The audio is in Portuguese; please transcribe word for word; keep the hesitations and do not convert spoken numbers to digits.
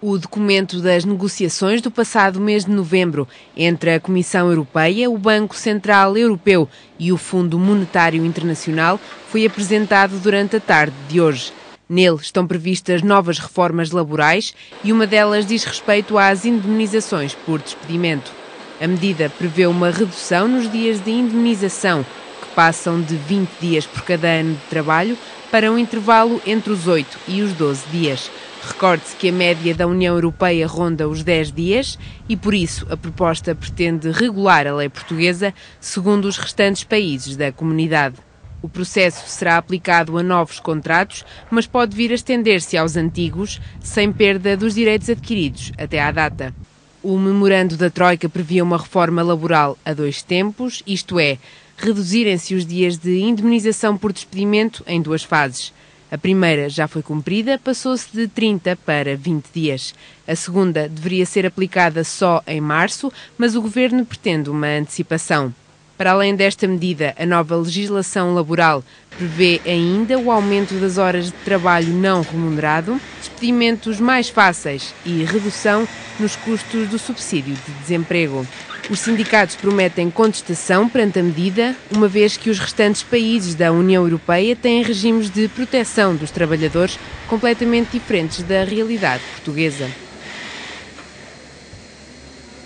O documento das negociações do passado mês de novembro entre a Comissão Europeia, o Banco Central Europeu e o Fundo Monetário Internacional foi apresentado durante a tarde de hoje. Nele estão previstas novas reformas laborais e uma delas diz respeito às indemnizações por despedimento. A medida prevê uma redução nos dias de indemnização, que passam de vinte dias por cada ano de trabalho para um intervalo entre os oito e os doze dias. Recorde-se que a média da União Europeia ronda os dez dias e, por isso, a proposta pretende regular a lei portuguesa segundo os restantes países da comunidade. O processo será aplicado a novos contratos, mas pode vir a estender-se aos antigos, sem perda dos direitos adquiridos até à data. O memorando da Troika previa uma reforma laboral a dois tempos, isto é, reduzirem-se os dias de indemnização por despedimento em duas fases. A primeira já foi cumprida, passou-se de trinta para vinte dias. A segunda deveria ser aplicada só em março, mas o Governo pretende uma antecipação. Para além desta medida, a nova legislação laboral prevê ainda o aumento das horas de trabalho não remunerado, despedimentos mais fáceis e redução nos custos do subsídio de desemprego. Os sindicatos prometem contestação perante a medida, uma vez que os restantes países da União Europeia têm regimes de proteção dos trabalhadores completamente diferentes da realidade portuguesa.